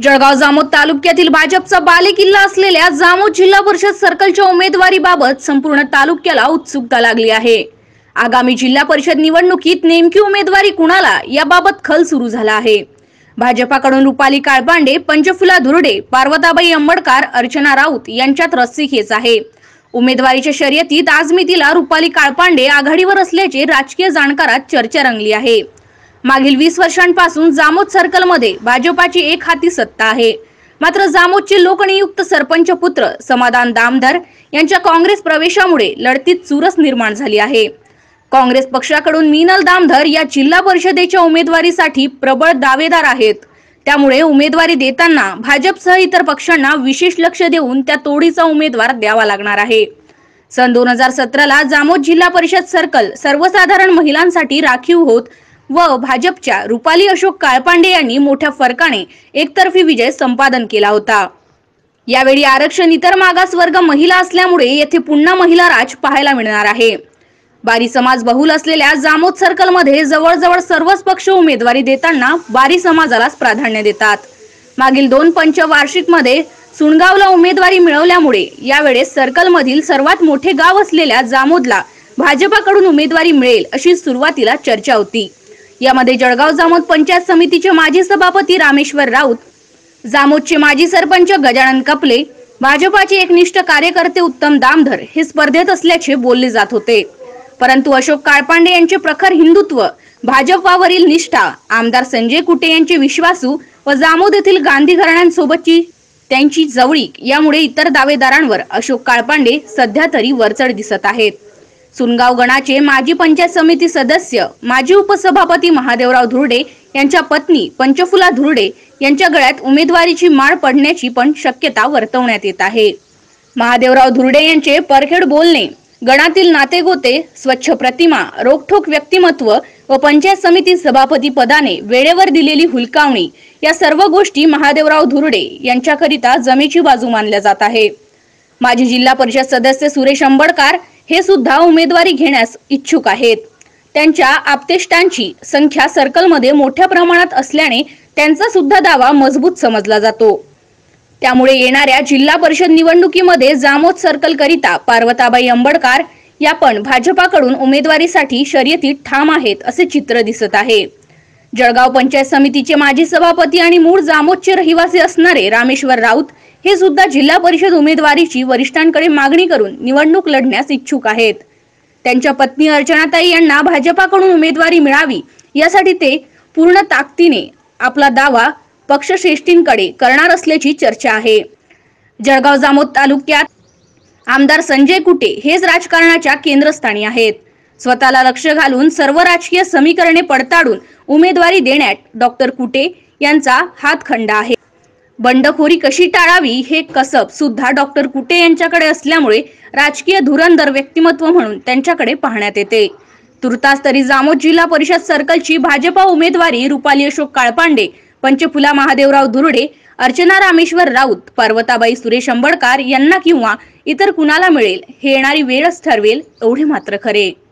जळगाव जामोद तालुक्यातील भाजपचा बालेकिल्ला असलेल्या जामोद जिल्हा परिषद सर्कलच्या उमेदवारीबाबत संपूर्ण तालुक्याला उत्सुकता लागली आहे। आगामी जिल्हा परिषद निवडणुकीत नेमकी उमेदवारी कुणाला याबाबत खल सुरू झाला आहे। भाजपाकडून रुपाली काळपांडे, पंचफुला धुर्डे, पार्वताबाई अंबडकर, अर्चना राऊत यांच्यात रस्सीखेच आहे। उमेदवारीच्या शर्यतीत आज मितीला रुपाली काळपांडे आघाडीवर असल्याचे राजकीय जाणकारात चर्चा रंगली आहे। मागील 20 वर्षांपासून जामोद सर्कलमध्ये भाजपाची एक हाती सत्ता आहे। मात्र जामोदचे लोकनियुक्त सरपंच पुत्र समाधान दामधर यांच्या काँग्रेस प्रवेशामुळे लढतीत चुरस निर्माण झाली आहे। काँग्रेस पक्षाकडून मीनल दामधर या जिल्हा परिषदेच्या उमेदवारीसाठी प्रबळ दावेदार आहेत। त्यामुळे उमेदवारी देताना भाजपसह इतर पक्षांना विशेष लक्ष देऊन त्या तोडीचा उमेदवार द्यावा लागणार आहे। सन 2017 ला जामोद जिल्हा परिषद सर्कल सर्वसाधारण महिलांसाठी राखीव होत व भाजपच्या रुपाली अशोक काळपांडे यांनी मोठ्या फरकाने एकतर्फी विजय संपादन केला होता। यावेळी आरक्षण इतर मागासवर्ग महिला असल्यामुळे येथे पुन्हा महिला राज पाहायला मिळणार आहे। बारी समाज बहुल असलेल्या जामोद सर्कलमध्ये जवळजवळ सर्वच पक्ष उमेदवारी देताना बारी समाजालाच प्राधान्य देतात। मागील 2 पंचवार्षिकमध्ये सुणगावला उमेदवारी मिळवल्यामुळे यावेळेस सर्कलमधील सर्वात मोठे गाव असलेल्या जामोदला भाजपाकडून उमेदवारी मिळेल अशी सुरुवातीला चर्चा होती। यामध्ये जळगाव जामोद पंचायत समितीचे माजी सभापती रामेश्वर राऊत, जामोदचे माजी सरपंच गजानन कपले, भाजपाचे एकनिष्ठ कार्यकर्ते उत्तम दामधर हे स्पर्धेत असल्याचे बोलले जात होते। परंतु अशोक काळपांडे यांचे प्रखर हिंदुत्व, भाजपावरील निष्ठा, आमदार संजय कुटे यांचे विश्वासू व जामोद येथील गांधी घराण्यांसोबतची त्यांची जवळीक यामुळे इतर दावेदारांवर अशोक काळपांडे सध्या तरी वरचढ दिसत आहेत। सुनगाव गणाचे माजी पंचायत समिती सदस्य, माजी उपसभापती महादेवराव धुर्डे यांच्या पत्नी पंचफुला धुर्डे यांच्या गळ्यात उमेदवारीची माळ पडण्याची पण शक्यता वर्तवण्यात येत आहे। महादेवराव धुर्डे यांचे परखेड बोलणे, गणातील नातेगोते, स्वच्छ प्रतिमा, रोखठोक व्यक्तिमत्व व पंचायत समिती सभापती पदाने वेळेवर दिलेली हुलकावणी या सर्व गोष्टी महादेवराव धुर्डे यांच्याकरिता जमेची बाजू मानल्या जात आहे। माजी जिल्हा परिषद सदस्य सुरेश अंबडकर हे सुद्धा उमेदवारी घेण्यास इच्छुक आहेत। त्यांच्या आप्तेष्टांची संख्या सर्कलमध्ये मोठ्या प्रमाणात असल्याने त्यांचा सुद्धा दावा मजबूत समजला जातो। त्यामुळे येणाऱ्या जिल्हा परिषद निवडणुकीमध्ये जामोद सर्कल करिता पार्वताबाई अंबडकर या पण भाजपाकडून उमेदवारीसाठी शर्यतीत ठाम आहेत असे चित्र दिसत आहे। जळगाव पंचायत समितीचे माजी सभापती आणि मूळ जामोदचे रहिवासी असणारे रामेश्वर राऊत हे सुद्धा जिल्हा परिषद उमेदवारीची वरिष्ठांकडे मागणी करून निवडणूक लढण्यास इच्छुक आहेत। त्यांच्या पत्नी अर्चनाताई यांना भाजपाकडून उमेदवारी मिळावी यासाठी ते पूर्ण ताकदीने आपला दावा पक्षश्रेष्ठींकडे करणार असल्याची चर्चा आहे। जळगाव जामोद तालुक्यात आमदार संजय कुटे हेच राजकारणाच्या केंद्रस्थानी आहेत। स्वतःला लक्ष घालून सर्व राजकीय समीकरणे पडताळून उमेदवारी देण्यात डॉक्टर कुटे यांचा हातखंड आहे। बंडखोरी कशी टाळावी हे कसब सुद्धा डॉक्टर कुटे यांच्याकडे असल्यामुळे राजकीय धुरंधर व्यक्तिमत्व म्हणून त्यांच्याकडे पाहण्यात येते। तुर्तास तरी जामोद जिल्हा परिषद सर्कलची भाजपा उमेदवारी रुपाली अशोक काळपांडे, पंचफुला महादेवराव धुर्डे, अर्चना रामेश्वर राऊत, पार्वताबाई सुरेश अंबडकर यांना किंवा इतर कुणाला मिळेल हे येणारी वेळच ठरवेल एवढे मात्र खरे।